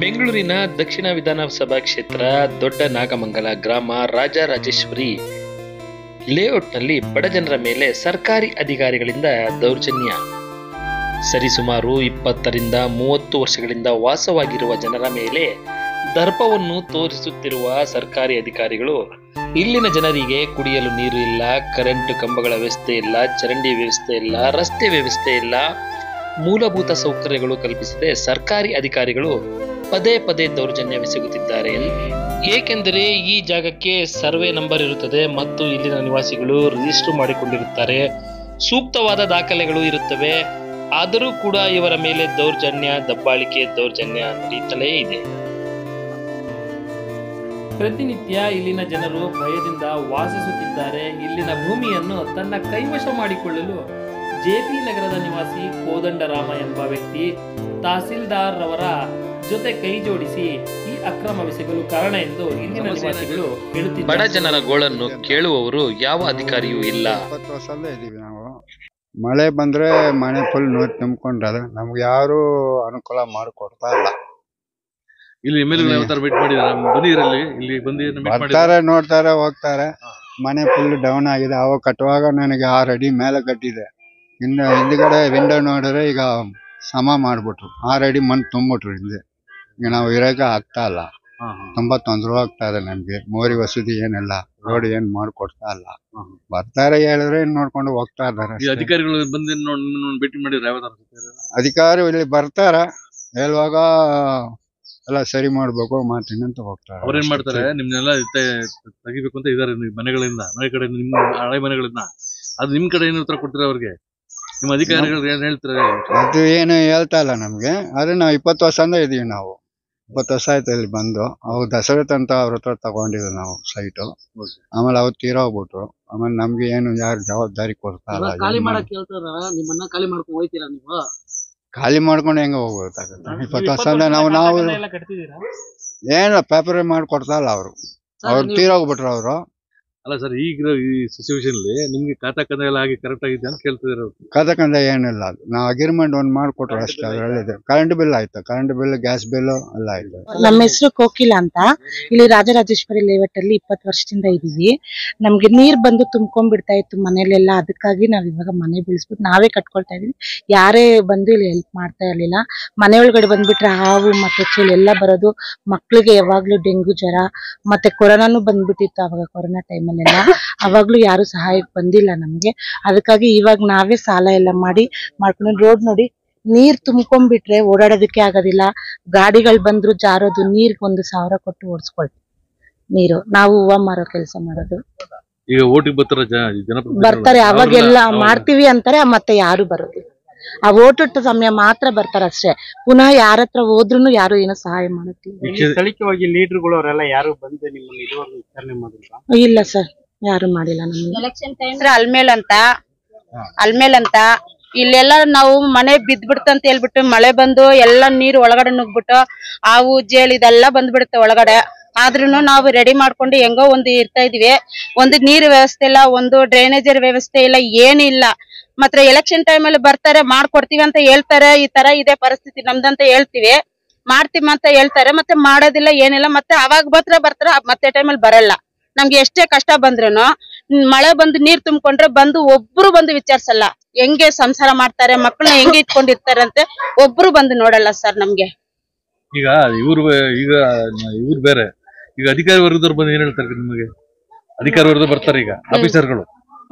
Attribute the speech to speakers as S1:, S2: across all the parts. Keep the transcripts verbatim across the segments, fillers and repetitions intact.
S1: ಬೆಂಗಳೂರಿನ ದಕ್ಷಿಣ ವಿಧಾನಸಭಾ ಕ್ಷೇತ್ರ ದೊಡ್ಡ ನಾಗಮಂಗಲ ಗ್ರಾಮ ರಾಜರಾಜೇಶ್ವರಿ ಲೇಔಟ್ನಲ್ಲಿ ಬಡಜನರ ಮೇಲೆ ಸರ್ಕಾರಿ ಅಧಿಕಾರಿಗಳಿಂದ ದೌರ್ಜನ್ಯ. ಸರಿಸುಮಾರು ಇಪ್ಪತ್ತರಿಂದ ಮೂವತ್ತು ವರ್ಷಗಳಿಂದ ವಾಸವಾಗಿರುವ ಜನರ ಮೇಲೆ ದರ್ಪವನ್ನು ತೋರಿಸುತ್ತಿರುವ ಸರ್ಕಾರಿ ಅಧಿಕಾರಿಗಳು ಇಲ್ಲಿನ ಜನರಿಗೆ ಕುಡಿಯಲು ನೀರು ಇಲ್ಲ, ಕರೆಂಟ್ ಕಂಬಗಳ ವ್ಯವಸ್ಥೆ ಇಲ್ಲ, ಚರಂಡಿ ವ್ಯವಸ್ಥೆ ಇಲ್ಲ, ರಸ್ತೆ ವ್ಯವಸ್ಥೆ ಇಲ್ಲ, ಮೂಲಭೂತ ಸೌಕರ್ಯಗಳು ಕಲ್ಪಿಸದೆ ಸರ್ಕಾರಿ ಅಧಿಕಾರಿಗಳು ಪದೇ ಪದೇ ದೌರ್ಜನ್ಯವೆಸಗುತ್ತಿದ್ದಾರೆ. ಏಕೆಂದರೆ ಈ ಜಾಗಕ್ಕೆ ಸರ್ವೆ ನಂಬರ್ ಇರುತ್ತದೆ ಮತ್ತು ಇಲ್ಲಿನ ನಿವಾಸಿಗಳು ರಿಜಿಸ್ಟರ್ ಮಾಡಿಕೊಂಡಿರುತ್ತಾರೆ, ಸೂಕ್ತವಾದ ದಾಖಲೆಗಳು ಇರುತ್ತವೆ. ಆದರೂ ಕೂಡ ಇವರ ಮೇಲೆ ದೌರ್ಜನ್ಯ, ದಬ್ಬಾಳಿಕೆ, ದೌರ್ಜನ್ಯ ನಡೀತಲೇ ಇದೆ. ಪ್ರತಿನಿತ್ಯ ಇಲ್ಲಿನ ಜನರು ಭಯದಿಂದ ವಾಸಿಸುತ್ತಿದ್ದಾರೆ. ಇಲ್ಲಿನ ಭೂಮಿಯನ್ನು ತನ್ನ ಕೈವಶ ಮಾಡಿಕೊಳ್ಳಲು ಜೆಪಿ ನಗರದ ನಿವಾಸಿ ಕೋದಂಡರಾಮ ಎಂಬ ವ್ಯಕ್ತಿ ತಹಸೀಲ್ದಾರ್ ರವರ ಜೊತೆ ಕೈ ಜೋಡಿಸಿ ಈ ಅಕ್ರಮವೆಸಗಲು ಕಾರಣ ಎಂದು ಇಲ್ಲಿನ ನಿವಾಸಿಗಳು ಹೇಳುತ್ತಿದ್ದಾರೆ. ಬಡ ಜನರ ಗೋಳನ್ನು ಕೇಳುವವರು ಯಾವ ಅಧಿಕಾರಿಯೂ ಇಲ್ಲ.
S2: ಇಪ್ಪತ್ತು ವರ್ಷದಲ್ಲೇ ಇದೀವಿ ನಾವು. ಮಳೆ ಬಂದ್ರೆ ಮನೆ ಫುಲ್ ನೀರು ತುಂಬಿಕೊಂಡ್ರೆ ನಮ್ಗೆ ಯಾರು ಅನುಕೂಲ ಮಾಡಿಕೊಡ್ತಾ ಇಲ್ಲ.
S3: ಇಲ್ಲಿ ಎಮ್ ಎಲ್
S2: ಬರ್ತಾರೆ, ನೋಡ್ತಾರೆ, ಹೋಗ್ತಾರೆ. ಮನೆ ಫುಲ್ ಡೌನ್ ಆಗಿದೆ. ಅವಾಗ ಕಟ್ಟುವಾಗ ನನಗೆ ಆರು ಅಡಿ ಮೇಲೆ ಕಟ್ಟಿದೆ. ಇನ್ನು ಹಿಂದ್ಗಡೆ ವಿಂಡೋ ನೋಡಿದ್ರೆ ಈಗ ಸಮ ಮಾಡ್ಬಿಟ್ರು, ಆರು ಅಡಿ ಮಣ್ಣು ತುಂಬಿಟ್ರು. ಹಿಂದೆ ಈಗ ನಾವು ಇರೋಕೆ ಆಗ್ತಾ ಇಲ್ಲ, ತುಂಬಾ ತೊಂದರೆ ಆಗ್ತಾ ಇದೆ ನಮ್ಗೆ. ಮೋರಿ ವಸತಿ ಏನಿಲ್ಲ, ರೋಡ್ ಏನ್ ಮಾಡ್ಕೊಡ್ತಾ ಇಲ್ಲ. ಬರ್ತಾರೆ, ಹೇಳಿದ್ರೆ ನೋಡ್ಕೊಂಡು ಹೋಗ್ತಾ ಇದ್ದಾರೆ.
S3: ಅಧಿಕಾರಿಗಳು ಬಂದು ಭೇಟಿ ಮಾಡಿದ್ರೆ
S2: ಅಧಿಕಾರಿ ಇಲ್ಲಿ ಬರ್ತಾರೆ, ಹೇಳುವಾಗ ಎಲ್ಲ ಸರಿ ಮಾಡ್ಬೇಕು ಮಾಡ್ತೀನಿ ಅಂತ ಹೋಗ್ತಾರೆ.
S3: ಅವ್ರೇನ್ ಮಾಡ್ತಾರೆ, ನಿಮ್ನೆಲ್ಲ ತೆಗಿಬೇಕು ಅಂತ ಇದಾರೆ ಮನೆಗಳಿಂದ, ಮನೆ ಕಡೆ ನಿಮ್ ಹಳೆ ಮನೆಗಳಿಂದ. ಅದು ನಿಮ್ ಕಡೆ ಏನು ಉತ್ತರ ಕೊಡ್ತಾರೆ ಅವ್ರಿಗೆ? ನಿಮ್ಮ ಅಧಿಕಾರಿಗಳು ಏನ್ ಹೇಳ್ತಾರೆ?
S2: ಅದು ಏನು ಹೇಳ್ತಾ ಇಲ್ಲ ನಮ್ಗೆ. ಆದ್ರೆ ನಾವು ಇಪ್ಪತ್ತು ವರ್ಷದಿಂದ ಇದೀವಿ. ನಾವು ಇಪ್ಪತ್ತು ವರ್ಷ ಆಯ್ತು ಇಲ್ಲಿ ಬಂದು. ಅವು ದಸರತ್ ಅಂತ ಅವ್ರ ಹತ್ರ ತಗೊಂಡಿದ್ವಿ ನಾವು ಸೈಟು. ಆಮೇಲೆ ಅವ್ರು ತೀರೋಗ್ಬಿಟ್ರು. ಆಮೇಲೆ ನಮ್ಗೆ ಏನು ಯಾರು ಜವಾಬ್ದಾರಿ ಕೊಡ್ತಾ ಇಲ್ಲ.
S4: ಖಾಲಿ ಮಾಡಕ್ ಹೇಳ್ತಾರ, ನಿಮ್ಮನ್ನ ಖಾಲಿ ಮಾಡ್ಕೊಂಡು ಹೋಯ್ತೀರಾ ನೀವು?
S2: ಖಾಲಿ ಮಾಡ್ಕೊಂಡು ಹೆಂಗ ಹೋಗ್ಬೇಕಾಗುತ್ತೆ? ಇಪ್ಪತ್ತು ವರ್ಷದಿಂದ ನಾವು ನಾವು ಏನು ಪೇಪರ್ ಮಾಡ್ಕೊಡ್ತಾ ಇಲ್ಲ ಅವರು. ಅವ್ರು ತೀರೋಗ್ಬಿಟ್ರು ಅವರು.
S3: ಅಲ್ಲ ಸರ್, ಈಗ ಈ ಸಿಚುವೇಶನ್ ಅಲ್ಲಿ ನಿಮ್ಗೆ ಖಾತಾ ಕಂದ ಎಲ್ಲ ಆಗಿ ಕರೆಕ್ಟ್ ಆಗಿದೆ ಅಂತ ಕೇಳ್ತಿದಾರೆ.
S2: ಖಾತಾ ಕಂದ ಏನಿಲ್ಲ, ಅದು ನಾವು ಅಗ್ರಿಮೆಂಟ್ ಒಂದ್ ಮಾಡ್ಕೊಟ್ರು ಅಷ್ಟೇ. ಅದರಲ್ಲಿ ಕರೆಂಟ್ ಬಿಲ್ ಆಯ್ತು, ಕರೆಂಟ್ ಬಿಲ್, ಗ್ಯಾಸ್ ಬಿಲ್ ಎಲ್ಲ ಆಯ್ತು.
S5: ನಮ್ಮ ಹೆಸರು ಕೋಕಿಲ ಅಂತ. ಇಲ್ಲಿ ರಾಜರಾಜೇಶ್ವರಿ ಲೇಔಟ್ ಅಲ್ಲಿ ಇಪ್ಪತ್ತು ವರ್ಷದಿಂದ ಇದೀವಿ. ನಮ್ಗೆ ನೀರ್ ಬಂದು ತುಂಬ್ಕೊಂಡ್ಬಿಡ್ತಾ ಇತ್ತು ಮನೇಲೆಲ್ಲ. ಅದಕ್ಕಾಗಿ ನಾವ್ ಇವಾಗ ಮನೆ ಬೀಳ್ಸ್ಬಿಟ್ಟು ನಾವೇ ಕಟ್ಕೊಳ್ತಾ ಇದೀವಿ. ಯಾರೇ ಬಂದು ಇಲ್ಲಿ ಹೆಲ್ಪ್ ಮಾಡ್ತಾ ಇರ್ಲಿಲ್ಲ. ಮನೆ ಒಳಗಡೆ ಬಂದ್ಬಿಟ್ರೆ ಹಾವು ಮತ್ತೆ ಚಳಿ ಎಲ್ಲ ಬರೋದು. ಮಕ್ಳಿಗೆ ಯಾವಾಗ್ಲೂ ಡೆಂಗು ಜ್ವರ ಮತ್ತೆ ಕೊರೋನಾನು ಬಂದ್ಬಿಟ್ಟಿತ್ತು ಅವಾಗ, ಕೊರೋನಾ ಟೈಮಲ್ಲೆಲ್ಲ. ಅವಾಗ್ಲೂ ಯಾರು ಸಹಾಯಕ್ಕೆ ಬಂದಿಲ್ಲ ನಮ್ಗೆ. ಅದಕ್ಕಾಗಿ ಇವಾಗ ನಾವೇ ಸಾಲ ಎಲ್ಲ ಮಾಡಿ ಮಾಡ್ಕೊಂಡು, ರೋಡ್ ನೋಡಿ ನೀರ್ ತುಂಬ್ಕೊಂಡ್ಬಿಟ್ರೆ ಓಡಾಡೋದಕ್ಕೆ ಆಗೋದಿಲ್ಲ. ಗಾಡಿಗಳು ಬಂದ್ರು ಜಾರೋದು. ನೀರ್ಗೆ ಒಂದು ಸಾವಿರ ಕೊಟ್ಟು ಓಡಿಸ್ಕೊಳ್ತೀವಿ ನೀರು. ನಾವು ಹೂವ ಮಾರೋ ಕೆಲಸ ಮಾಡೋದು.
S3: ಈಗ ಓಟಿಗೆ ಬರ್ತಾರೆ
S5: ಬರ್ತಾರೆ, ಅವಾಗೆಲ್ಲ ಮಾಡ್ತೀವಿ ಅಂತಾರೆ, ಮತ್ತೆ ಯಾರು ಬರೋದಿಲ್ಲ. ಆ ಓಟಿಟ್ಟ ಸಮಯ ಮಾತ್ರ ಬರ್ತಾರ ಅಷ್ಟೇ. ಪುನಃ ಯಾರ ಹತ್ರ ಹೋದ್ರು ಯಾರು ಏನೋ ಸಹಾಯ ಮಾಡುತ್ತಿಲ್ಲ.
S4: ಸ್ಥಳೀಯವಾಗಿ ಲೀಡರ್ಗಳು ಅವರೆಲ್ಲ ಯಾರು ಬಂದು ನಿಮ್ಮನ್ನ ಇದುವರೆಗೂ ವಿಚಾರಣೆ ಮಾಡಿಲ್ಲ?
S5: ಇಲ್ಲ ಸರ್, ಯಾರು ಮಾಡಿಲ್ಲ ನಮ್ಗೆ.
S6: ಅಲ್ಮೇಲ್ ಅಂತ ಅಲ್ಮೇಲ್ ಅಂತ ಇಲ್ಲೆಲ್ಲ ನಾವು ಮನೆ ಬಿದ್ಬಿಡ್ತಂತ ಹೇಳ್ಬಿಟ್ಟು ಮಳೆ ಬಂದು ಎಲ್ಲ ನೀರು ಒಳಗಡೆ ನುಗ್ಬಿಟ್ಟು ಹಾವು ಜೇಲ್ ಇದೆಲ್ಲ ಬಂದ್ಬಿಡುತ್ತೆ ಒಳಗಡೆ. ಆದ್ರೂನು ನಾವು ರೆಡಿ ಮಾಡ್ಕೊಂಡು ಹೆಂಗೋ ಒಂದು ಇರ್ತಾ ಇದೀವಿ. ಒಂದು ನೀರು ವ್ಯವಸ್ಥೆ ಇಲ್ಲ, ಒಂದು ಡ್ರೈನೇಜರ್ ವ್ಯವಸ್ಥೆ ಇಲ್ಲ, ಏನಿಲ್ಲ. ಮತ್ತೆ ಎಲೆಕ್ಷನ್ ಟೈಮ್ ಅಲ್ಲಿ ಬರ್ತಾರೆ, ಮಾಡ್ಕೊಡ್ತೀವಿ ಅಂತ ಹೇಳ್ತಾರೆ. ಈ ತರ ಇದೆ ಪರಿಸ್ಥಿತಿ ನಮ್ದಂತ ಹೇಳ್ತೀವಿ, ಮಾಡ್ತೀವಿ ಅಂತ ಹೇಳ್ತಾರೆ, ಮತ್ತೆ ಮಾಡೋದಿಲ್ಲ, ಏನಿಲ್ಲ. ಮತ್ತೆ ಅವಾಗ ಬರ್ತಾರೆ ಬರ್ತಾರ ಮತ್ತೆ ಟೈಮಲ್ಲಿ ಬರಲ್ಲ. ನಮ್ಗೆ ಎಷ್ಟೇ ಕಷ್ಟ ಬಂದ್ರುನು ಮಳೆ ಬಂದು ನೀರ್ ತುಂಬಿಕೊಂಡ್ರೆ ಬಂದು ಒಬ್ರು ಬಂದು ವಿಚಾರಿಸಲ್ಲ. ಹೆಂಗೆ ಸಂಸಾರ ಮಾಡ್ತಾರೆ, ಮಕ್ಕಳನ್ನ ಹೆಂಗೆ ಇಟ್ಕೊಂಡಿರ್ತಾರೆ ಅಂತ ಒಬ್ರು ಬಂದು ನೋಡಲ್ಲ ಸರ್ ನಮ್ಗೆ.
S3: ಈಗ ಇವ್ರು ಈಗ ಇವ್ರು ಬೇರೆ, ಈಗ ಅಧಿಕಾರಿ ವರ್ಗದವ್ರು ಬಂದು ಏನ್ ಹೇಳ್ತಾರೆ ನಿಮಗೆ? ಅಧಿಕಾರಿ ವರ್ಗದವ್ರು ಬರ್ತಾರೆ ಈಗ, ಆಫೀಸರ್ಗಳು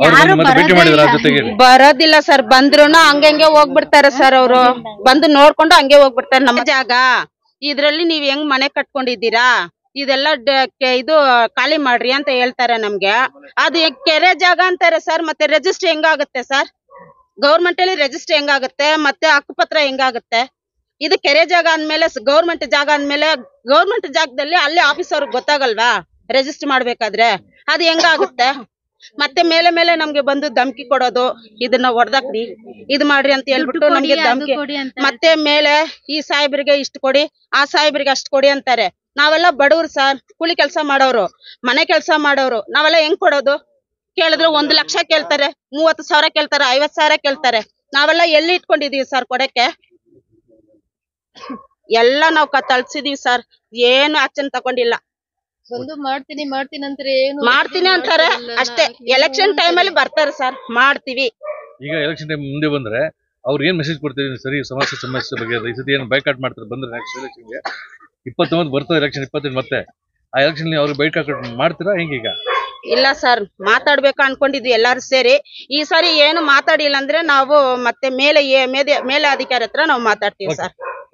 S6: ಬರೋದಿಲ್ಲ ಸರ್. ಬಂದ್ರುನು ಹಂಗೆ ಹೋಗ್ಬಿಡ್ತಾರೆ ಸರ್. ಅವರು ಬಂದು ನೋಡ್ಕೊಂಡು ಹಂಗೆ ಹೋಗ್ಬಿಡ್ತಾರೆ. ನಮ್ಮ ಜಾಗ ಇದ್ರಲ್ಲಿ ನೀವ್ ಹೆಂಗ್ ಮನೆ ಕಟ್ಕೊಂಡಿದ್ದೀರಾ, ಇದೆಲ್ಲ ಇದು ಖಾಲಿ ಮಾಡ್ರಿ ಅಂತ ಹೇಳ್ತಾರೆ ನಮ್ಗೆ. ಅದು ಕೆರೆ ಜಾಗ ಅಂತಾರೆ ಸರ್. ಮತ್ತೆ ರಿಜಿಸ್ಟರ್ ಹೆಂಗಾಗುತ್ತೆ ಸರ್? ಗೌರ್ಮೆಂಟ್ ಅಲ್ಲಿ ರಿಜಿಸ್ಟರ್ ಹೆಂಗಾಗುತ್ತೆ? ಮತ್ತೆ ಹಕ್ಕುಪತ್ರ ಹೆಂಗಾಗುತ್ತೆ? ಇದು ಕೆರೆ ಜಾಗ ಅಂದ್ಮೇಲೆ, ಗೌರ್ಮೆಂಟ್ ಜಾಗ ಅಂದ್ಮೇಲೆ ಗೌರ್ಮೆಂಟ್ ಜಾಗದಲ್ಲಿ ಅಲ್ಲಿ ಆಫೀಸ್ ಅವ್ರಿಗೆ ಗೊತ್ತಾಗಲ್ವಾ ರಿಜಿಸ್ಟರ್ ಮಾಡ್ಬೇಕಾದ್ರೆ? ಅದು ಹೆಂಗಾಗುತ್ತೆ? ಮತ್ತೆ ಮೇಲೆ ಮೇಲೆ ನಮ್ಗೆ ಬಂದು ಧಮ್ಕಿ ಕೊಡೋದು, ಇದನ್ನ ಹೊಡೆದಾಕ್ರಿ, ಇದು ಮಾಡ್ರಿ ಅಂತ ಹೇಳ್ಬಿಟ್ಟು ನಮ್ಗೆ ಧಮ್ಕಿ. ಮತ್ತೆ ಮೇಲೆ ಈ ಸಾಹೇಬ್ರಿಗೆ ಇಷ್ಟು ಕೊಡಿ, ಆ ಸಾಹೇಬ್ರಿಗೆ ಅಷ್ಟು ಕೊಡಿ ಅಂತಾರೆ. ನಾವೆಲ್ಲ ಬಡವ್ರು ಸರ್, ಕೂಲಿ ಕೆಲಸ ಮಾಡೋರು, ಮನೆ ಕೆಲಸ ಮಾಡೋರು. ನಾವೆಲ್ಲ ಹೆಂಗ್ ಕೊಡೋದು? ಕೇಳಿದ್ರೆ ಒಂದ್ ಲಕ್ಷ ಕೇಳ್ತಾರೆ, ಮೂವತ್ತು ಸಾವಿರ ಕೇಳ್ತಾರೆ, ಐವತ್ ಸಾವಿರ ಕೇಳ್ತಾರೆ. ನಾವೆಲ್ಲ ಎಲ್ಲಿ ಇಟ್ಕೊಂಡಿದೀವಿ ಸರ್ ಕೊಡಕ್ಕೆ? ಎಲ್ಲ ನಾವು ತಳ್ಸಿದೀವಿ ಸರ್, ಏನು ಆಕ್ಷನ್ ತಗೊಂಡಿಲ್ಲ.
S7: ಬಂದು ಮಾಡ್ತೀನಿ ಮಾಡ್ತೀನಿ ಅಂತಾರೆ, ಏನು
S6: ಮಾಡ್ತೀನಿ ಅಂತಾರೆ ಅಷ್ಟೇ. ಎಲೆಕ್ಷನ್ ಟೈಮ್ ಅಲ್ಲಿ ಬರ್ತಾರೆ ಸರ್, ಮಾಡ್ತೀವಿ.
S3: ಈಗ ಎಲೆಕ್ಷನ್ ಟೈಮ್ ಮುಂದೆ ಬಂದ್ರೆ ಅವ್ರು ಏನ್ ಮೆಸೇಜ್ ಕೊಡ್ತೀವಿ? ಸರಿ, ಸಮಸ್ಯೆ ಸಮಸ್ಯೆ ಬಗ್ಗೆ ಈ ಸತಿ ಏನು ಬೈಕಾಟ್ ಮಾಡ್ತಾರೆ ಬಂದ್ರೆ ನೆಕ್ಸ್ಟ್ ಎಲೆಕ್ಷನ್ಗೆ ಇಪ್ಪತ್ತೊಂಬತ್ತು ಬರ್ತದೆ ಎಲೆಕ್ಷನ್ ಇಪ್ಪತ್ತೈದು, ಮತ್ತೆ ಆ ಎಲೆಕ್ಷನ್ ಅವ್ರು ಬೈಕಾಟ್ ಮಾಡ್ತೀರಾ ಹೆಂಗೀಗ?
S6: ಇಲ್ಲ ಸರ್, ಮಾತಾಡ್ಬೇಕು ಅನ್ಕೊಂಡಿದ್ವಿ ಎಲ್ಲಾರು ಸೇರಿ. ಈ ಸಾರಿ ಏನು ಮಾತಾಡಿಲ್ಲ ಅಂದ್ರೆ ನಾವು ಮತ್ತೆ ಮೇಲೆ ಮೇಲೆ ಅಧಿಕಾರಿ ಹತ್ರ ನಾವು ಮಾತಾಡ್ತೀವಿ ಸರ್.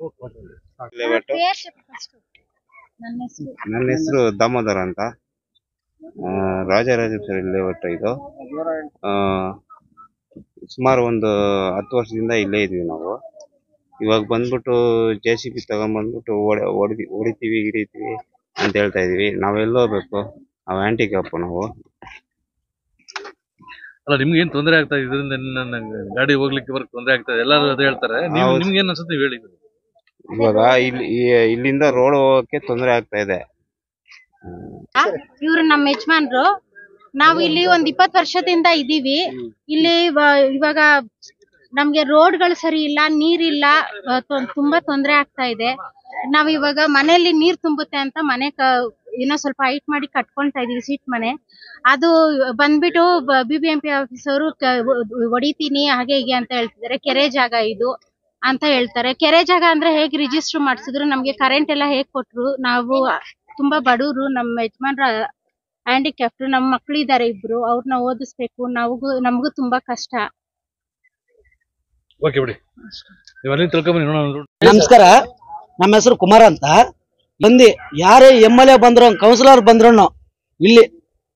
S8: ನನ್ನ ಹೆಸರು ದಾಮೋದರ ಅಂತ, ರಾಜರಾಜೇಶ್ವರಿ ಲೇಔಟ್. ಇದು ಸುಮಾರು ಒಂದು ಹತ್ತು ವರ್ಷದಿಂದ ಇಲ್ಲೇ ಇದೀವಿ ನಾವು. ಇವಾಗ ಬಂದ್ಬಿಟ್ಟು ಜೆ ಸಿ ಬಿ ತಗೊಂಡ್ಬಂದ್ಬಿಟ್ಟು ಹೊಡಿ ಹೊಡಿತೀವಿ ಹಿಡಿತೀವಿ ಅಂತ ಹೇಳ್ತಾ ಇದೀವಿ. ನಾವೆಲ್ಲ ಹೋಗ್ಬೇಕು, ನಾವು ಹ್ಯಾಂಡಿಕ್ಯಾಪ್ ನಾವು.
S3: ಅಲ್ಲ, ನಿಮ್ಗೆ ಏನ್ ತೊಂದರೆ ಆಗ್ತಾ ಇದರಿಂದ? ಗಾಡಿ ಹೋಗ್ಲಿಕ್ಕೆ ಬರಕ್ ತೊಂದರೆ ಆಗ್ತದೆ, ಎಲ್ಲರೂ ಅದೇ ಹೇಳ್ತಾರೆ. ನಿಮ್ಗೆ ಏನ್ ಅನ್ಸುತ್ತೆ ಹೇಳಿ?
S8: ಇವಾಗ ಇಲ್ಲಿ ಇಲ್ಲಿಂದ ರೋಡ್ ಹೋಗಕ್ಕೆ ತೊಂದರೆ ಆಗ್ತಾ ಇದೆ.
S7: ಇವ್ರು ನಮ್ಮ ಯಜಮಾನ್ರು. ನಾವು ಇಲ್ಲಿ ಒಂದ್ ಇಪ್ಪತ್ತು ವರ್ಷದಿಂದ ಇದೀವಿ. ಇಲ್ಲಿ ಇವಾಗ ನಮ್ಗೆ ರೋಡ್ಗಳು ಸರಿ ಇಲ್ಲ, ನೀರಿಲ್ಲ, ತುಂಬಾ ತೊಂದರೆ ಆಗ್ತಾ ಇದೆ. ನಾವ್ ಇವಾಗ ಮನೆಯಲ್ಲಿ ನೀರ್ ತುಂಬುತ್ತೆ ಅಂತ ಮನೆ ಏನೋ ಸ್ವಲ್ಪ ಹೈಟ್ ಮಾಡಿ ಕಟ್ಕೊಳ್ತಾ ಇದೀವಿ, ಸೀಟ್ ಮನೆ. ಅದು ಬಂದ್ಬಿಟ್ಟು B B M P office ಅವರು ಹೊಡಿತೀನಿ ಹಾಗೆ ಹೀಗೆ ಅಂತ ಹೇಳ್ತಿದ್ದಾರೆ. ಕೆರೆ ಜಾಗ ಇದು ಅಂತ ಹೇಳ್ತಾರೆ. ಕೆರೆ ಜಾಗ ಅಂದ್ರೆ ಹೇಗೆ ರಿಜಿಸ್ಟರ್ ಮಾಡ್ಸಿದ್ರು, ನಮ್ಗೆ ಕರೆಂಟ್ ಎಲ್ಲ ಹೇಗ್ ಕೊಟ್ರು? ನಾವು ತುಂಬಾ ಬಡವರು, ನಮ್ಮ ಯಜಮಾನ್ರ ಹ್ಯಾಂಡಿಕ್ಯಾಪ್ಟ್, ನಮ್ಮ ಮಕ್ಳು ಇದಾರೆ ಇಬ್ರು, ಅವ್ರನ್ನ ಓದಿಸ್ಬೇಕು. ನಮಗೂ ನಮಗೂ ತುಂಬಾ ಕಷ್ಟ.
S9: ನಮಸ್ಕಾರ, ನಮ್ಮ ಹೆಸರು ಕುಮಾರ್ ಅಂತ. ಬಂದಿ ಯಾರೇ ಎಮ್ ಎಲ್ ಎ ಬಂದ್ರು, ಕೌನ್ಸಿಲರ್ ಬಂದ್ರು ಇಲ್ಲಿ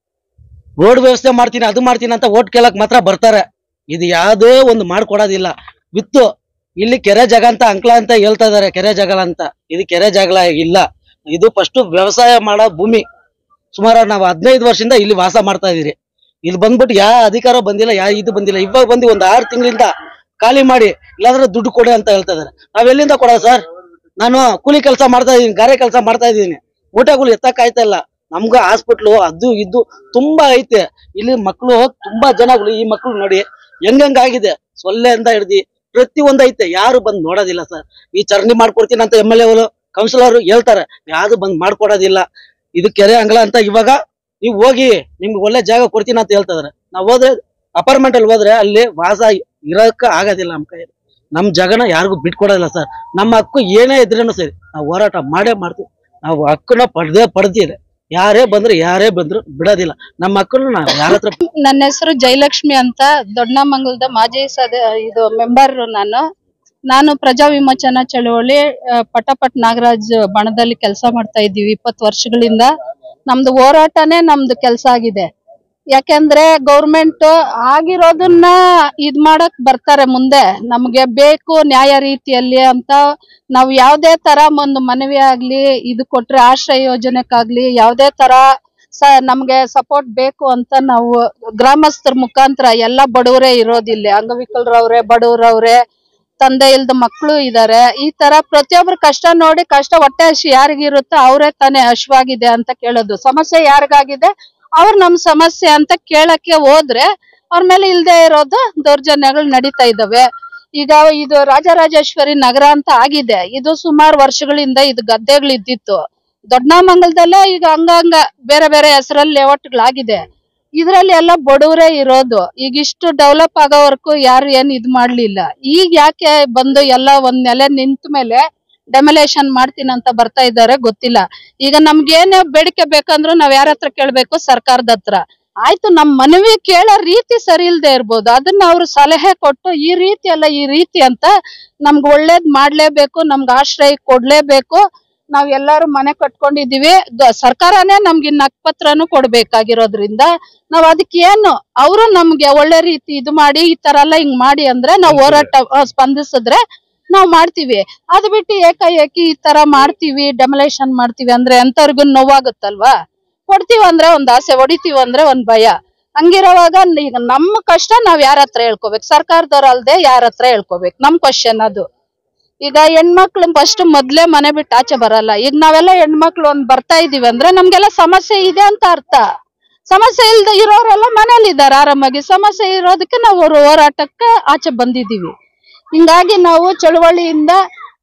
S9: ರೋಡ್ ವ್ಯವಸ್ಥೆ ಮಾಡ್ತೀನಿ ಅದು ಮಾಡ್ತೀನಿ ಅಂತ ಓಟ್ ಕೇಳಕ್ ಮಾತ್ರ ಬರ್ತಾರೆ. ಇದು ಯಾವುದೇ ಒಂದು ಮಾಡ್ಕೊಡೋದಿಲ್ಲ. ವಿತ್ತು ಇಲ್ಲಿ ಕೆರೆ ಜಾಗ ಅಂತ ಅಂಕ್ಲ ಅಂತ ಹೇಳ್ತಾ ಇದಾರೆ, ಕೆರೆ ಜಾಗ ಅಂತ. ಇದು ಕೆರೆ ಜಾಗ ಇಲ್ಲ, ಇದು ಫಸ್ಟ್ ವ್ಯವಸಾಯ ಮಾಡೋ ಭೂಮಿ. ಸುಮಾರು ನಾವು ಹದಿನೈದು ವರ್ಷದಿಂದ ಇಲ್ಲಿ ವಾಸ ಮಾಡ್ತಾ ಇದೀರಿ. ಇಲ್ಲಿ ಬಂದ್ಬಿಟ್ಟು ಯಾವ ಅಧಿಕಾರ ಬಂದಿಲ್ಲ, ಯಾವ ಇದು ಬಂದಿಲ್ಲ. ಇವಾಗ ಬಂದು ಒಂದ್ ಆರು ತಿಂಗಳಿಂದ ಖಾಲಿ ಮಾಡಿ, ಇಲ್ಲಾಂದ್ರೆ ದುಡ್ಡು ಕೊಡಿ ಅಂತ ಹೇಳ್ತಾ ಇದಾರೆ. ನಾವ್ ಎಲ್ಲಿಂದ ಕೊಡ ಸರ್? ನಾನು ಕೂಲಿ ಕೆಲಸ ಮಾಡ್ತಾ ಇದೀನಿ, ಗಾರೆ ಕೆಲಸ ಮಾಡ್ತಾ ಇದೀನಿ, ಊಟಗಳು ಎತ್ತಕ್ ಆಯ್ತಾ ಇಲ್ಲ. ನಮ್ಗ ಹಾಸ್ಪಿಟ್ಲು ಅದು ಇದು ತುಂಬಾ ಐತೆ. ಇಲ್ಲಿ ಮಕ್ಕಳು ತುಂಬಾ ಜನಗಳು, ಈ ಮಕ್ಳು ನೋಡಿ ಹೆಂಗಂಗಾಗಿದೆ, ಸೊಳ್ಳೆಯಿಂದ ಹಿಡ್ದಿ ಪ್ರತಿ ಒಂದ್ ಐತೆ. ಯಾರು ಬಂದ್ ನೋಡೋದಿಲ್ಲ ಸರ್. ಈ ಚರಂಡಿ ಮಾಡ್ಕೊಡ್ತೀನಿ ಅಂತ ಎಮ್ ಎಲ್ ಎ ಅವರು ಕೌನ್ಸಿಲರ್ ಹೇಳ್ತಾರೆ, ಯಾರು ಬಂದ್ ಮಾಡ್ಕೊಡೋದಿಲ್ಲ. ಇದು ಕೆರೆ ಅಂಗಳ ಅಂತ ಇವಾಗ ನೀವು ಹೋಗಿ ನಿಮ್ಗೆ ಒಳ್ಳೆ ಜಾಗ ಕೊಡ್ತೀನಿ ಅಂತ ಹೇಳ್ತಾ ಇದಾರೆ. ನಾವ್ ಹೋದ್ರೆ ಅಪಾರ್ಟ್ಮೆಂಟ್ ಅಲ್ಲಿ ಹೋದ್ರೆ ಅಲ್ಲಿ ವಾಸ ಇರಕ್ಕ ಆಗೋದಿಲ್ಲ. ನಮ್ ಕೈ ನಮ್ ಜಾಗನ ಯಾರಿಗೂ ಬಿಟ್ಕೊಡೋದಿಲ್ಲ ಸರ್. ನಮ್ಮ ಹಕ್ಕು ಏನೇ ಇದ್ರೇನು ಸರಿ, ನಾವು ಹೋರಾಟ ಮಾಡೇ ಮಾಡ್ತೀವಿ. ನಾವು ಹಕ್ಕನ್ನ ಪಡೆದೇ ಪಡೆದಿದೆ. ಯಾರೇ ಬಂದ್ರು ಯಾರೇ ಬಂದ್ರು ಬಿಡೋದಿಲ್ಲ. ನಮ್ಮ ಹಕ್ಕನ್ನು ನಾವು ಯಾರ ಹತ್ರ.
S10: ನನ್ನ ಹೆಸರು ಜಯಲಕ್ಷ್ಮಿ ಅಂತ, ದೊಡ್ಡನಮಂಗಲದ ಮಾಜಿ ಸದ ಇದು ಮೆಂಬರ್ ನಾನು. ನಾನು ಪ್ರಜಾ ವಿಮೋಚನಾ ಚಳವಳಿ ಪಟಪಟ್ ನಾಗರಾಜ್ ಬಣದಲ್ಲಿ ಕೆಲಸ ಮಾಡ್ತಾ ಇದ್ದೀವಿ ಇಪ್ಪತ್ತು ವರ್ಷಗಳಿಂದ. ನಮ್ದು ಹೋರಾಟನೇ ನಮ್ದು ಕೆಲಸ ಆಗಿದೆ. ಯಾಕೆಂದ್ರೆ ಗೌರ್ಮೆಂಟ್ ಆಗಿರೋದನ್ನ ಇದ್ ಮಾಡಕ್ ಬರ್ತಾರೆ ಮುಂದೆ, ನಮ್ಗೆ ಬೇಕು ನ್ಯಾಯ ರೀತಿಯಲ್ಲಿ ಅಂತ. ನಾವು ಯಾವ್ದೇ ತರ ಒಂದು ಮನವಿ ಆಗ್ಲಿ, ಇದು ಕೊಟ್ರೆ ಆಶ್ರಯ ಯೋಜನೆಕ್ಕಾಗ್ಲಿ ಯಾವ್ದೇ ತರ ಸ ನಮ್ಗೆ ಸಪೋರ್ಟ್ ಬೇಕು ಅಂತ ನಾವು ಗ್ರಾಮಸ್ಥರ ಮುಖಾಂತರ, ಎಲ್ಲ ಬಡವರೇ ಇರೋದಿಲ್ಲ, ಅಂಗವಿಕಲರವ್ರೆ, ಬಡವರವ್ರೆ, ತಂದೆ ಇಲ್ದ ಮಕ್ಕಳು ಇದಾರೆ. ಈ ತರ ಪ್ರತಿಯೊಬ್ರು ಕಷ್ಟ ನೋಡಿ, ಕಷ್ಟ ಹೊಟ್ಟೆ ಹಸಿ ಯಾರಿಗಿರುತ್ತೋ ಅವರೇ ತಾನೇ ಹಶ್ವಾಗಿದೆ ಅಂತ ಕೇಳೋದು. ಸಮಸ್ಯೆ ಯಾರಿಗಾಗಿದೆ ಅವ್ರು ನಮ್ ಸಮಸ್ಯೆ ಅಂತ ಕೇಳಕ್ಕೆ ಹೋದ್ರೆ ಅವ್ರ ಮೇಲೆ ಇಲ್ದೇ ಇರೋದು ದೌರ್ಜನ್ಯಗಳು ನಡೀತಾ ಇದಾವೆ. ಈಗ ಇದು ರಾಜರಾಜೇಶ್ವರಿ ನಗರ ಅಂತ ಆಗಿದೆ. ಇದು ಸುಮಾರು ವರ್ಷಗಳಿಂದ ಇದು ಗದ್ದೆಗಳಿದ್ದಿತ್ತು. ದೊಡ್ಡನಮಂಗಲದಲ್ಲೇ ಈಗ ಹಂಗಂಗ ಬೇರೆ ಬೇರೆ ಹೆಸರಲ್ಲಿ ಲೇಔಟ್ಗಳಾಗಿದೆ. ಇದ್ರಲ್ಲಿ ಎಲ್ಲ ಬಡವರೇ ಇರೋದು. ಈಗ ಇಷ್ಟು ಡೆವಲಪ್ ಆಗೋವರೆಗೂ ಯಾರು ಏನ್ ಇದ್ ಮಾಡ್ಲಿಲ್ಲ. ಈಗ ಯಾಕೆ ಬಂದು ಎಲ್ಲ ಒಂದ್ ನೆಲೆ ನಿಂತ ಮೇಲೆ ಡೆಮೊಲೇಷನ್ ಮಾಡ್ತೀನಿ ಅಂತ ಬರ್ತಾ ಇದ್ದಾರೆ ಗೊತ್ತಿಲ್ಲ. ಈಗ ನಮ್ಗೇನೇ ಬೇಡಿಕೆ ಬೇಕಂದ್ರು ನಾವ್ ಯಾರ ಹತ್ರ ಕೇಳ್ಬೇಕು? ಸರ್ಕಾರದ ಹತ್ರ. ಆಯ್ತು, ನಮ್ ಮನವಿ ಕೇಳೋ ರೀತಿ ಸರಿ ಇಲ್ದೆ ಇರ್ಬೋದು, ಅದನ್ನ ಅವ್ರು ಸಲಹೆ ಕೊಟ್ಟು ಈ ರೀತಿ ಅಲ್ಲ ಈ ರೀತಿ ಅಂತ ನಮ್ಗೆ ಒಳ್ಳೇದ್ ಮಾಡ್ಲೇಬೇಕು, ನಮ್ಗೆ ಆಶ್ರಯ ಕೊಡ್ಲೇಬೇಕು. ನಾವ್ ಎಲ್ಲಾರು ಮನೆ ಕಟ್ಕೊಂಡಿದೀವಿ, ಸರ್ಕಾರನೇ ನಮ್ಗೆ ಇನ್ನ ಹಕ್ಪತ್ರನು ಕೊಡ್ಬೇಕಾಗಿರೋದ್ರಿಂದ ನಾವ್ ಅದಕ್ಕೆ ಏನು ಅವರು ನಮ್ಗೆ ಒಳ್ಳೆ ರೀತಿ ಇದು ಮಾಡಿ ಈ ತರ ಎಲ್ಲ ಹಿಂಗ್ ಮಾಡಿ ಅಂದ್ರೆ ನಾವು ಹೋರಾಟ ಸ್ಪಂದಿಸಿದ್ರೆ ನಾವ್ ಮಾಡ್ತೀವಿ. ಅದ್ ಬಿಟ್ಟು ಏಕಾಏಕಿ ಈ ತರ ಮಾಡ್ತೀವಿ, ಡೆಮೊಲೇಷನ್ ಮಾಡ್ತೀವಿ ಅಂದ್ರೆ ಎಂತವ್ರಿಗೂ ನೋವಾಗುತ್ತಲ್ವಾ? ಕೊಡ್ತೀವಿ ಅಂದ್ರೆ ಒಂದ್ ಆಸೆ, ಹೊಡಿತೀವಿ ಅಂದ್ರೆ ಒಂದ್ ಭಯ. ಹಂಗಿರೋವಾಗ ಈಗ ನಮ್ಮ ಕಷ್ಟ ನಾವ್ ಯಾರ ಹತ್ರ ಹೇಳ್ಕೊಬೇಕು? ಸರ್ಕಾರದವ್ರ ಅಲ್ದೆ ಯಾರ ಹತ್ರ ಹೇಳ್ಕೊಬೇಕು? ನಮ್ ಕ್ವಶನ್ ಅದು. ಈಗ ಹೆಣ್ಮಕ್ಳು ಫಸ್ಟ್ ಮೊದ್ಲೇ ಮನೆ ಬಿಟ್ಟು ಆಚೆ ಬರಲ್ಲ. ಈಗ ನಾವೆಲ್ಲ ಹೆಣ್ಮಕ್ಳು ಒಂದ್ ಬರ್ತಾ ಇದೀವಿ ಅಂದ್ರೆ ನಮ್ಗೆಲ್ಲ ಸಮಸ್ಯೆ ಇದೆ ಅಂತ ಅರ್ಥ. ಸಮಸ್ಯೆ ಇಲ್ದ ಇರೋರೆಲ್ಲ ಮನೇಲಿ ಇದಾರೆ ಆರಾಮಾಗಿ. ಸಮಸ್ಯೆ ಇರೋದಕ್ಕೆ ನಾವು ಹೋರಾಟಕ್ಕೆ ಆಚೆ ಬಂದಿದೀವಿ. ಹಿಂಗಾಗಿ ನಾವು ಚಳವಳಿಯಿಂದ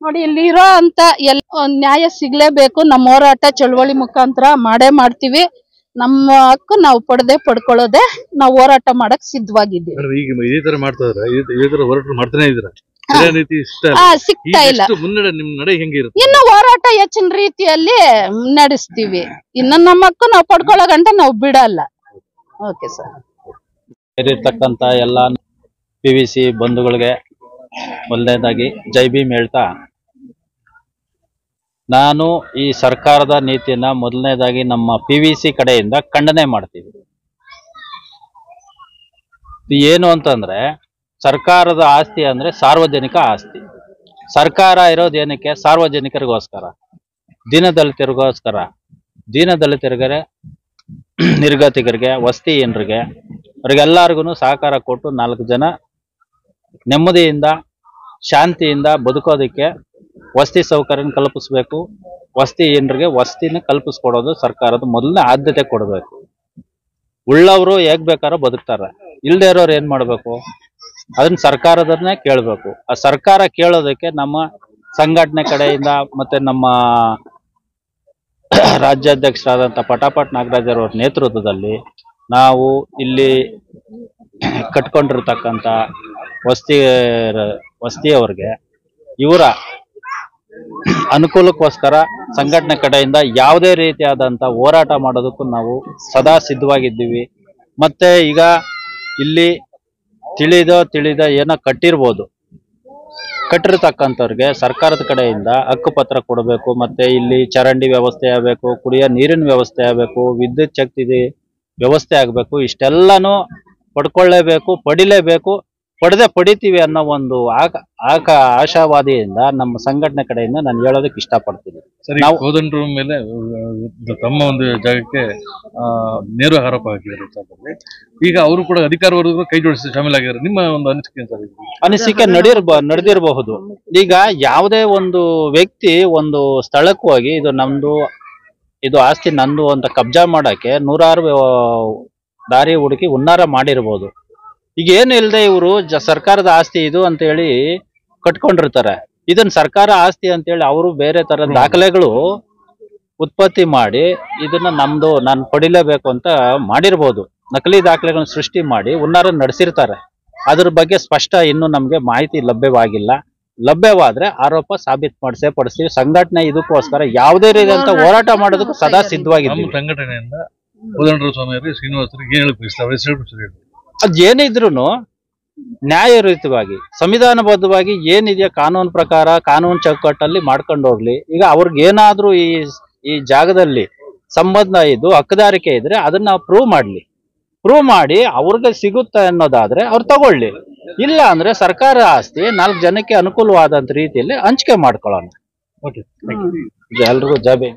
S10: ನೋಡಿ ಇಲ್ಲಿ ಇರೋ ಅಂತ ಎಲ್ಲ ನ್ಯಾಯ ಸಿಗ್ಲೇಬೇಕು. ನಮ್ಮ ಹೋರಾಟ ಚಳವಳಿ ಮುಖಾಂತರ ಮಾಡೇ ಮಾಡ್ತೀವಿ. ನಮ್ಮ ಹಕ್ಕು ನಾವು ಪಡೆದೇ ಪಡ್ಕೊಳ್ಳೋದೆ ನಾವು ಹೋರಾಟ ಮಾಡಕ್ ಸಿದ್ಧವಾಗಿದ್ದೀವಿ.
S3: ಈಗ ಇದೇ ತರ ಮಾಡ್ತಾ ಇದ್ರ ಇದೇ ತರ ಹೋರಾಟ ಮಾಡ್ತಾನೆ ಇದ್ರ ರೀತಿ
S10: ಸಿಗ್ತಾ ಇಲ್ಲ.
S3: ಮುನ್ನಡೆ ನಿಮ್ ನಡೆ ಹೆಂಗಿರುತ್ತೆ?
S10: ಇನ್ನು ಹೋರಾಟ ಹೆಚ್ಚಿನ ರೀತಿಯಲ್ಲಿ ನಡೆಸ್ತೀವಿ. ಇನ್ನು ನಮ್ಮ ಹಕ್ಕು ನಾವು ಪಡ್ಕೊಳ್ಳೋ ಗಂಟ ನಾವು ಬಿಡಲ್ಲ. Okay sir.
S11: ಸೇರಿರ್ತಕ್ಕಂತ ಎಲ್ಲ ಪಿ ವಿ ಸಿ ಬಂಧುಗಳಿಗೆ ಮೊದಲನೇದಾಗಿ ಜೈ ಭೀಮ್ ಹೇಳ್ತಾ, ನಾನು ಈ ಸರ್ಕಾರದ ನೀತಿಯನ್ನ ಮೊದಲನೇದಾಗಿ ನಮ್ಮ ಪಿ ವಿ ಸಿ ಕಡೆಯಿಂದ ಖಂಡನೆ ಮಾಡ್ತೀವಿ. ಏನು ಅಂತಂದ್ರೆ, ಸರ್ಕಾರದ ಆಸ್ತಿ ಅಂದ್ರೆ ಸಾರ್ವಜನಿಕ ಆಸ್ತಿ. ಸರ್ಕಾರ ಇರೋದು ಏನಕ್ಕೆ? ಸಾರ್ವಜನಿಕರಿಗೋಸ್ಕರ, ದೀನದಲಿತರಿಗೋಸ್ಕರ, ದೀನದಲಿತರಿಗೆ, ನಿರ್ಗತಿಕರಿಗೆ, ವಸತಿಹೀನರಿಗೆ, ಅವ್ರಿಗೆಲ್ಲರಿಗೂ ಸಹಕಾರ ಕೊಟ್ಟು ನಾಲ್ಕು ಜನ ನೆಮ್ಮದಿಯಿಂದ ಶಾಂತಿಯಿಂದ ಬದುಕೋದಕ್ಕೆ ವಸತಿ ಸೌಕರ್ಯನ ಕಲ್ಪಿಸ್ಬೇಕು. ವಸತಿಹೀನರಿಗೆ ವಸತಿನ ಕಲ್ಪಿಸ್ಕೊಡೋದು ಸರ್ಕಾರದ ಮೊದಲನೇ ಆದ್ಯತೆ ಕೊಡಬೇಕು. ಉಳ್ಳವರು ಹೇಗ್ ಬೇಕಾದ್ರೂ ಬದುಕ್ತಾರೆ, ಇಲ್ದೇ ಇರೋರು ಏನ್ ಮಾಡ್ಬೇಕು? ಅದನ್ನ ಸರ್ಕಾರದನ್ನೇ ಕೇಳಬೇಕು. ಆ ಸರ್ಕಾರ ಕೇಳೋದಕ್ಕೆ ನಮ್ಮ ಸಂಘಟನೆ ಕಡೆಯಿಂದ ಮತ್ತೆ ನಮ್ಮ ರಾಜ್ಯಾಧ್ಯಕ್ಷರಾದಂಥ ಪಟಾಪಟ್ ನಾಗರಾಜ್ ಅವರ ನೇತೃತ್ವದಲ್ಲಿ ನಾವು ಇಲ್ಲಿ ಕಟ್ಕೊಂಡಿರ್ತಕ್ಕಂಥ ವಸತಿ ವಸತಿಯವರಿಗೆ ಇವರ ಅನುಕೂಲಕ್ಕೋಸ್ಕರ ಸಂಘಟನೆ ಕಡೆಯಿಂದ ಯಾವುದೇ ರೀತಿಯಾದಂಥ ಹೋರಾಟ ಮಾಡೋದಕ್ಕೂ ನಾವು ಸದಾ ಸಿದ್ಧವಾಗಿದ್ದೀವಿ. ಮತ್ತೆ ಈಗ ಇಲ್ಲಿ ತಿಳಿದ ತಿಳಿದ ಏನೋ ಕಟ್ಟಿರ್ಬೋದು, ಕಟ್ಟಿರ್ತಕ್ಕಂಥವ್ರಿಗೆ ಸರ್ಕಾರದ ಕಡೆಯಿಂದ ಹಕ್ಕುಪತ್ರ ಕೊಡಬೇಕು. ಮತ್ತೆ ಇಲ್ಲಿ ಚರಂಡಿ ವ್ಯವಸ್ಥೆ ಆಗಬೇಕು, ಕುಡಿಯೋ ನೀರಿನ ವ್ಯವಸ್ಥೆ ಆಗಬೇಕು, ವಿದ್ಯುತ್ ಶಕ್ತಿ ವ್ಯವಸ್ಥೆ ಆಗಬೇಕು. ಇಷ್ಟೆಲ್ಲಾನು ಪಡ್ಕೊಳ್ಳೇಬೇಕು, ಪಡಿಲೇಬೇಕು, ಪಡೆದೇ ಪಡಿತೀವಿ ಅನ್ನೋ ಒಂದು ಆಕ ಆಕ ಆಶಾವಾದಿಯಿಂದ ನಮ್ಮ ಸಂಘಟನೆ ಕಡೆಯಿಂದ ನಾನು ಹೇಳೋದಕ್ಕೆ ಇಷ್ಟಪಡ್ತೀನಿ.
S3: ಸರಿ, ಕೋದಂಡ್ರ ಮೇಲೆ ತಮ್ಮ ಒಂದು ಜಾಗಕ್ಕೆ ಆ ನೇರ ಆರೋಪ ಹಾಕಿದ್ದಾರೆ. ಈಗ ಅವರು ಕೂಡ ಅಧಿಕಾರವರೆಗೂ ಕೈ ಜೋಡಿಸಿ ಶಾಮೀಲಾಗಿದ್ದಾರೆ. ನಿಮ್ಮ ಒಂದು ಅನಿಸಿಕೆ ಸರ್?
S11: ಅನಿಸಿಕೆ ನಡಿರ್ಬ ನಡೆದಿರಬಹುದು. ಈಗ ಯಾವುದೇ ಒಂದು ವ್ಯಕ್ತಿ ಒಂದು ಸ್ಥಳಕ್ಕೆ ಹೋಗಿ ಇದು ನಮ್ದು, ಇದು ಆಸ್ತಿ ನಂದು ಅಂತ ಕಬ್ಜಾ ಮಾಡಕ್ಕೆ ನೂರಾರು ದಾರಿ ಹುಡುಕಿ ಹುನ್ನಾರ ಮಾಡಿರ್ಬೋದು. ಈಗ ಏನು ಇಲ್ಲದೆ ಇವರು ಜ ಸರ್ಕಾರದ ಆಸ್ತಿ ಇದು ಅಂತ ಹೇಳಿ ಕಟ್ಕೊಂಡಿರ್ತಾರೆ. ಇದನ್ನ ಸರ್ಕಾರ ಆಸ್ತಿ ಅಂತ ಹೇಳಿ ಅವರು ಬೇರೆ ತರ ದಾಖಲೆಗಳು ಉತ್ಪತ್ತಿ ಮಾಡಿ ಇದನ್ನ ನಮ್ದು ನಾನು ಪಡಿಲೇಬೇಕು ಅಂತ ಮಾಡಿರ್ಬೋದು. ನಕಲಿ ದಾಖಲೆಗಳನ್ನ ಸೃಷ್ಟಿ ಮಾಡಿ ಹುನ್ನಾರ ನಡೆಸಿರ್ತಾರೆ. ಅದ್ರ ಬಗ್ಗೆ ಸ್ಪಷ್ಟ ಇನ್ನು ನಮ್ಗೆ ಮಾಹಿತಿ ಲಭ್ಯವಾಗಿಲ್ಲ. ಲಭ್ಯವಾದ್ರೆ ಆರೋಪ ಸಾಬೀತು ಮಾಡಿಸೇ ಪಡಿಸ್ತೀವಿ. ಸಂಘಟನೆ ಇದಕ್ಕೋಸ್ಕರ ಯಾವುದೇ ರೀತಿಯಂತ ಹೋರಾಟ ಮಾಡೋದಕ್ಕೂ ಸದಾ ಸಿದ್ಧವಾಗಿದ್ದೀವಿ.
S3: ಸಂಘಟನೆಯಿಂದ ಕೋದಂಡ್ರ ಸ್ವಾಮಿಯವರಿಗೆ ಶ್ರೀನಿವಾಸರಿಗೆ ಏನ್ ಹೇಳ್ತಾರೆ?
S11: ಅದೇನಿದ್ರು ನ್ಯಾಯಯುತವಾಗಿ ಸಂವಿಧಾನಬದ್ಧವಾಗಿ ಏನಿದೆಯಾ ಕಾನೂನು ಪ್ರಕಾರ ಕಾನೂನು ಚೌಕಟ್ಟಲ್ಲಿ ಮಾಡ್ಕೊಂಡು ಹೋಗ್ಲಿ. ಈಗ ಅವ್ರಿಗೆ ಏನಾದ್ರೂ ಈ ಈ ಜಾಗದಲ್ಲಿ ಸಂಬಂಧ ಇದ್ದು ಹಕ್ಕುದಾರಿಕೆ ಇದ್ರೆ ಅದನ್ನ ಪ್ರೂವ್ ಮಾಡ್ಲಿ. ಪ್ರೂವ್ ಮಾಡಿ ಅವ್ರಿಗೆ ಸಿಗುತ್ತೆ ಅನ್ನೋದಾದ್ರೆ ಅವ್ರು ತಗೊಳ್ಳಿ. ಇಲ್ಲ ಅಂದ್ರೆ ಸರ್ಕಾರ ಆಸ್ತಿ ನಾಲ್ಕು ಜನಕ್ಕೆ ಅನುಕೂಲವಾದಂತ ರೀತಿಯಲ್ಲಿ ಹಂಚಿಕೆ ಮಾಡ್ಕೊಳ್ಳೋಣ. ಓಕೆ, ಎಲ್ರಿಗೂ ಜಬೆ.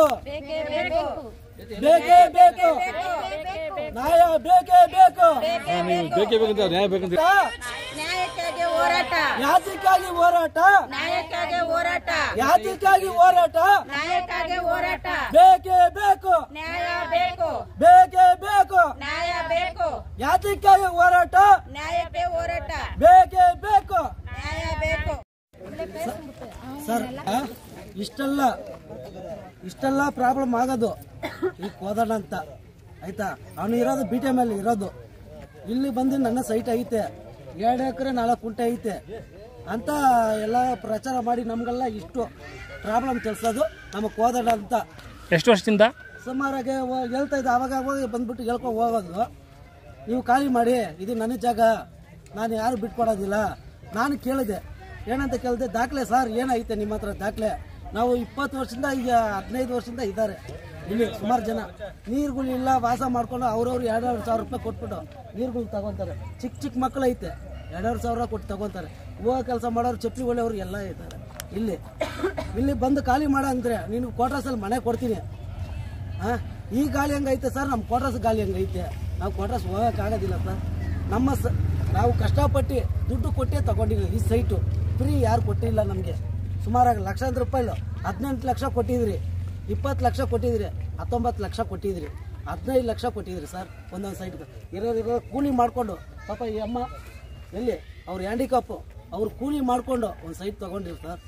S9: ಬೇಕೇ ಬೇಕು ನ್ಯಾಯ, ಬೇಕೇ ಬೇಕು
S3: ಬೇಕೇ ಬೇಕಂತ ನ್ಯಾಯ ಬೇಕಂತ
S6: ನ್ಯಾಯಕ್ಕಾಗಿ ಹೋರಾಟ,
S9: ಯಾತಕ್ಕಾಗಿ ಹೋರಾಟ,
S6: ನ್ಯಾಯಕ್ಕಾಗಿ ಹೋರಾಟ,
S9: ಯಾತಕ್ಕಾಗಿ ಹೋರಾಟ,
S6: ನ್ಯಾಯಕ್ಕಾಗಿ ಹೋರಾಟ,
S9: ಬೇಕೇ ಬೇಕು
S6: ನ್ಯಾಯ ಬೇಕು,
S9: ಬೇಕೇ ಬೇಕು
S6: ನ್ಯಾಯ ಬೇಕು,
S9: ಯಾತಕ್ಕಾಗಿ ಹೋರಾಟ,
S6: ನ್ಯಾಯಕ್ಕೆ ಹೋರಾಟ,
S9: ಬೇಕೇ ಬೇಕು
S6: ನ್ಯಾಯ ಬೇಕು.
S9: ಸರ್, ಇಷ್ಟೆಲ್ಲ ಇಷ್ಟೆಲ್ಲ ಪ್ರಾಬ್ಲಮ್ ಆಗೋದು ಈ ಕೋದಣ್ಣ ಅಂತ ಆಯ್ತಾ. ಅವನು ಇರೋದು ಬಿ ಟಿ ಎಮ್ ಅಲ್ಲಿ ಇರೋದು. ಇಲ್ಲಿ ಬಂದು ನನ್ನ ಸೈಟ್ ಐತೆ, ಎರಡು ಎಕರೆ ನಾಲ್ಕು ಕುಂಟೆ ಐತೆ ಅಂತ ಎಲ್ಲ ಪ್ರಚಾರ ಮಾಡಿ ನಮಗೆಲ್ಲ ಇಷ್ಟು ಪ್ರಾಬ್ಲಮ್ ತಿಳಿಸೋದು ನಮ್ಮ ಕೋದಣ್ಣ ಅಂತ.
S12: ಎಷ್ಟು ವರ್ಷದಿಂದ
S9: ಸುಮಾರಾಗಿ ಹೇಳ್ತಾ ಇದ್ದ, ಅವಾಗ ಹೋಗಿ ಬಂದ್ಬಿಟ್ಟು ಹೇಳ್ಕೊಂಡು ಹೋಗೋದು, ನೀವು ಖಾಲಿ ಮಾಡಿ, ಇದು ನನ್ನ ಜಾಗ, ನಾನು ಯಾರು ಬಿಟ್ಕೊಡೋದಿಲ್ಲ. ನಾನು ಕೇಳಿದೆ, ಏನಂತ ಕೇಳಿದೆ, ದಾಖಲೆ ಸರ್ ಏನೈತೆ ನಿಮ್ಮ ಹತ್ರ ದಾಖಲೆ? ನಾವು ಇಪ್ಪತ್ತು ವರ್ಷದಿಂದ ಈಗ ಹದಿನೈದು ವರ್ಷದಿಂದ ಇದ್ದಾರೆ ಇಲ್ಲಿ ಸುಮಾರು ಜನ. ನೀರುಗಳಿಲ್ಲ, ವಾಸ ಮಾಡ್ಕೊಂಡು ಅವ್ರವ್ರು ಎರಡೆರಡು ಸಾವಿರ ರೂಪಾಯಿ ಕೊಟ್ಬಿಟ್ಟು ನೀರುಗಳು ತಗೊತಾರೆ. ಚಿಕ್ಕ ಚಿಕ್ಕ ಮಕ್ಕಳು ಐತೆ, ಎರಡೆರಡು ಸಾವಿರ ಕೊಟ್ಟು ತಗೊತಾರೆ. ಹೋಗೋ ಕೆಲಸ ಮಾಡೋರು, ಚಪ್ಪಲಿ ಹೊಳೆಯವರು ಎಲ್ಲ ಇದ್ದಾರೆ ಇಲ್ಲಿ. ಇಲ್ಲಿ ಬಂದು ಖಾಲಿ ಮಾಡ ಅಂದರೆ ನೀನು ಕ್ವಾರ್ಟರ್ಸಲ್ಲಿ ಮನೆ ಕೊಡ್ತೀನಿ. ಹಾಂ, ಈ ಗಾಳಿ ಹೆಂಗೈತೆ ಸರ್? ನಮ್ಮ ಕ್ವಾರ್ಟರ್ಸ್ ಗಾಳಿ ಹೆಂಗೈತೆ? ನಾವು ಕ್ವಾರ್ಟರ್ಸ್ ಹೋಗೋಕ್ಕಾಗೋದಿಲ್ಲ ಸರ್. ನಮ್ಮ ಸ ನಾವು ಕಷ್ಟಪಟ್ಟು ದುಡ್ಡು ಕೊಟ್ಟೇ ತಗೊಂಡಿದ್ದೀವಿ. ಈ ಸೈಟು ಫ್ರೀ ಯಾರು ಕೊಟ್ಟಿಲ್ಲ ನಮಗೆ. ಸುಮಾರಾಗಿ ಲಕ್ಷಾಂತರ ರೂಪಾಯಿ, ಹದಿನೆಂಟು ಲಕ್ಷ ಕೊಟ್ಟಿದ್ರಿ, ಇಪ್ಪತ್ತು ಲಕ್ಷ ಕೊಟ್ಟಿದ್ರಿ, ಹತ್ತೊಂಬತ್ತು ಲಕ್ಷ ಕೊಟ್ಟಿದ್ರಿ, ಹದಿನೈದು ಲಕ್ಷ ಕೊಟ್ಟಿದ್ರಿ ಸರ್ ಒಂದೊಂದು ಸೈಟ್ಗೆ. ಇರೋರು ಇರೋ ಕೂಲಿ ಮಾಡಿಕೊಂಡು ಪಾಪ ಈ ಅಮ್ಮ ಎಲ್ಲಿ ಅವ್ರು ಹ್ಯಾಂಡಿಕಾಪು, ಅವ್ರು ಕೂಲಿ ಮಾಡಿಕೊಂಡು ಒಂದು ಸೈಟ್ ತೊಗೊಂಡಿರಿ ಸರ್.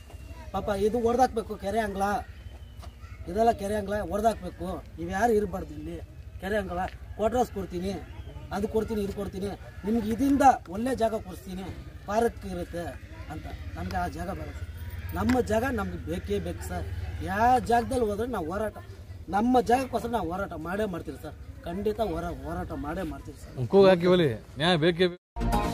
S9: ಪಾಪ ಇದು ಹೊಡೆದಾಕ್ಬೇಕು ಕೆರೆ ಅಂಗ್ಲ, ಇದೆಲ್ಲ ಕೆರೆ ಅಂಗ್ಲ ಹೊಡೆದಾಕ್ಬೇಕು. ಇವು ಯಾರು ಇರಬಾರ್ದು ಇಲ್ಲಿ. ಕೆರೆ ಅಂಗ್ಲ ಕ್ವಾರ್ಟರ್ಸ್ ಕೊಡ್ತೀನಿ, ಅದು ಕೊಡ್ತೀನಿ, ಇದು ಕೊಡ್ತೀನಿ, ನಿಮ್ಗೆ ಇದರಿಂದ ಒಳ್ಳೆ ಜಾಗ ಕೊಡಿಸ್ತೀನಿ, ಪಾರ್ಕ್ ಇರುತ್ತೆ ಅಂತ. ನಮ್ಗೆ ಆ ಜಾಗ ಬರುತ್ತೆ. ನಮ್ಮ ಜಾಗ ನಮ್ಗೆ ಬೇಕೇ ಬೇಕು ಸರ್. ಯಾವ ಜಾಗದಲ್ಲಿ ಹೋದ್ರೆ ನಾವು ಹೋರಾಟ, ನಮ್ಮ ಜಾಗಕ್ಕೋಸ್ಕರ ನಾವು ಹೋರಾಟ ಮಾಡೇ ಮಾಡ್ತೀವಿ ಸರ್. ಖಂಡಿತ ಹೋರ ಹೋರಾಟ ಮಾಡೇ ಮಾಡ್ತೀವಿ ಸರ್.
S3: ಕೂಗಾಕಿ ನ್ಯಾಯ ಬೇಕೇ